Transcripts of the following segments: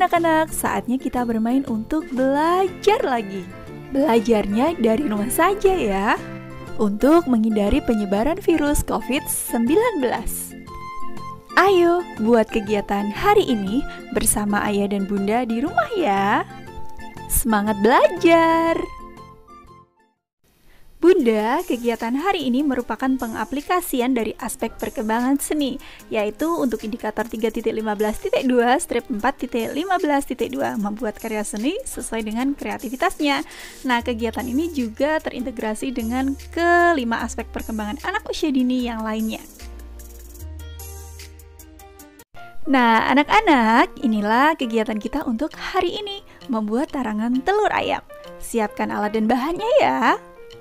anak-anak, saatnya kita bermain untuk belajar lagi. Belajarnya dari rumah saja ya, untuk menghindari penyebaran virus COVID-19. Ayo, buat kegiatan hari ini bersama ayah dan bunda di rumah ya. Semangat belajar! Bunda, kegiatan hari ini merupakan pengaplikasian dari aspek perkembangan seni, yaitu untuk indikator 3.15.2 strip 4.15.2 membuat karya seni sesuai dengan kreativitasnya. Nah, kegiatan ini juga terintegrasi dengan kelima aspek perkembangan anak usia dini yang lainnya. Nah, anak-anak, inilah kegiatan kita untuk hari ini, membuat tarangan telur ayam. Siapkan alat dan bahannya ya.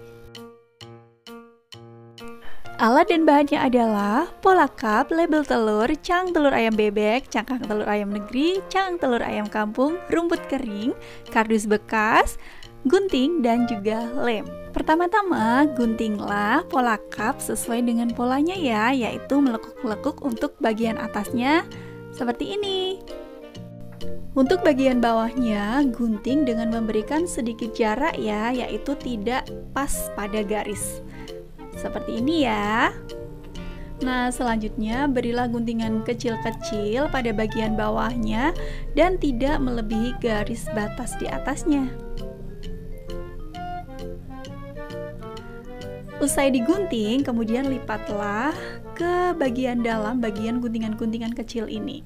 Alat dan bahannya adalah pola cup, label telur, cangkang telur ayam bebek, cangkang telur ayam negeri, cangkang telur ayam kampung, rumput kering, kardus bekas, gunting, dan juga lem. Pertama-tama, guntinglah pola cup sesuai dengan polanya ya, yaitu melekuk-lekuk untuk bagian atasnya seperti ini. Untuk bagian bawahnya, gunting dengan memberikan sedikit jarak ya, yaitu tidak pas pada garis. Seperti ini ya. Nah, selanjutnya berilah guntingan kecil-kecil pada bagian bawahnya dan tidak melebihi garis batas di atasnya. Usai digunting, kemudian lipatlah ke bagian dalam bagian guntingan-guntingan kecil ini.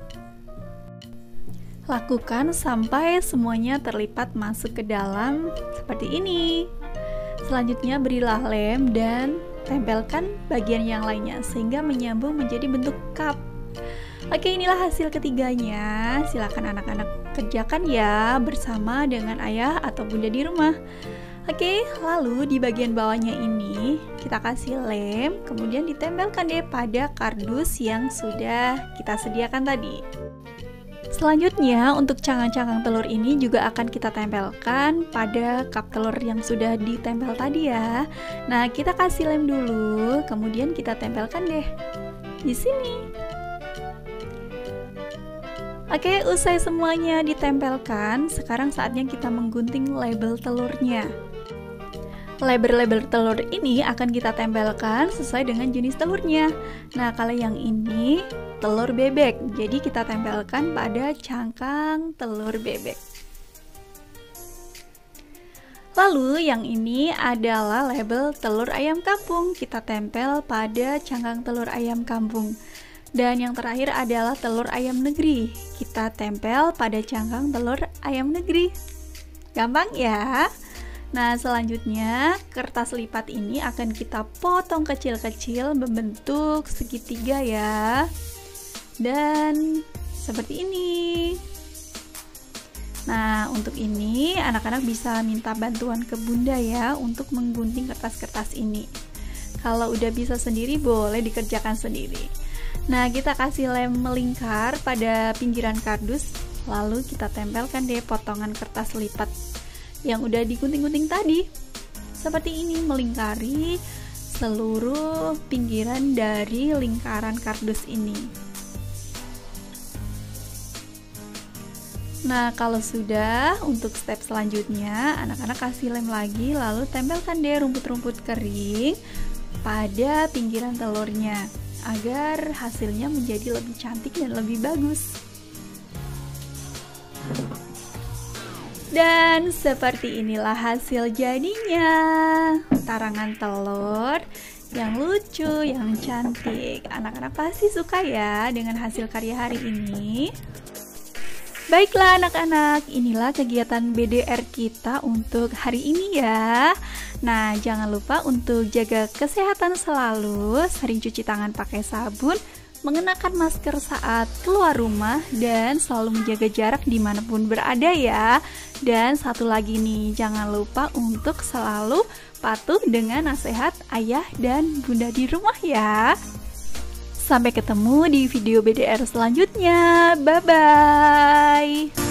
Lakukan sampai semuanya terlipat masuk ke dalam seperti ini. Selanjutnya berilah lem dan tempelkan bagian yang lainnya sehingga menyambung menjadi bentuk cup. Oke, inilah hasil ketiganya. Silakan anak-anak kerjakan ya bersama dengan ayah atau bunda di rumah. Oke, lalu di bagian bawahnya ini kita kasih lem, kemudian ditempelkan deh pada kardus yang sudah kita sediakan tadi. Selanjutnya untuk cangkang-cangkang telur ini juga akan kita tempelkan pada cup telur yang sudah ditempel tadi ya. Nah, kita kasih lem dulu, kemudian kita tempelkan deh di sini. Oke, usai semuanya ditempelkan, sekarang saatnya kita menggunting label telurnya. Label-label telur ini akan kita tempelkan sesuai dengan jenis telurnya. Nah, kalau yang ini telur bebek, jadi kita tempelkan pada cangkang telur bebek. Lalu yang ini adalah label telur ayam kampung, kita tempel pada cangkang telur ayam kampung. Dan yang terakhir adalah telur ayam negeri, kita tempel pada cangkang telur ayam negeri. Gampang ya? Nah, selanjutnya kertas lipat ini akan kita potong kecil-kecil membentuk segitiga ya. Dan seperti ini. Nah, untuk ini anak-anak bisa minta bantuan ke bunda ya untuk menggunting kertas-kertas ini. Kalau udah bisa sendiri boleh dikerjakan sendiri. Nah, kita kasih lem melingkar pada pinggiran kardus, lalu kita tempelkan deh potongan kertas lipat yang udah digunting-gunting tadi. Seperti ini, melingkari seluruh pinggiran dari lingkaran kardus ini. Nah, kalau sudah, untuk step selanjutnya anak-anak kasih lem lagi, lalu tempelkan deh rumput-rumput kering pada pinggiran telurnya agar hasilnya menjadi lebih cantik dan lebih bagus. Dan seperti inilah hasil jadinya, tarangan telur yang lucu, yang cantik. Anak-anak pasti suka ya dengan hasil karya hari ini. Baiklah anak-anak, inilah kegiatan BDR kita untuk hari ini ya. Nah, jangan lupa untuk jaga kesehatan selalu, sering cuci tangan pakai sabun, mengenakan masker saat keluar rumah, dan selalu menjaga jarak dimanapun berada ya. Dan satu lagi nih, jangan lupa untuk selalu patuh dengan nasihat ayah dan bunda di rumah ya. Sampai ketemu di video BDR selanjutnya. Bye-bye.